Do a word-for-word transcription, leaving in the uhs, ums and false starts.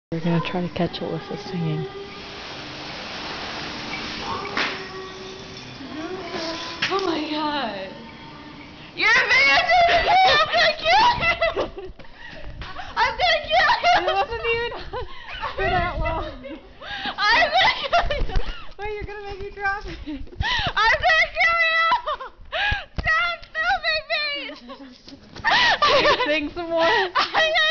We're gonna try to catch Alyssa singing. Oh my god. You're a videotaping me! I'm gonna kill you! I'm gonna kill you! It wasn't even for that long. I'm gonna kill you! Wait, you're gonna make me drop it. I'm gonna kill you! Stop filming me! Sing some more. I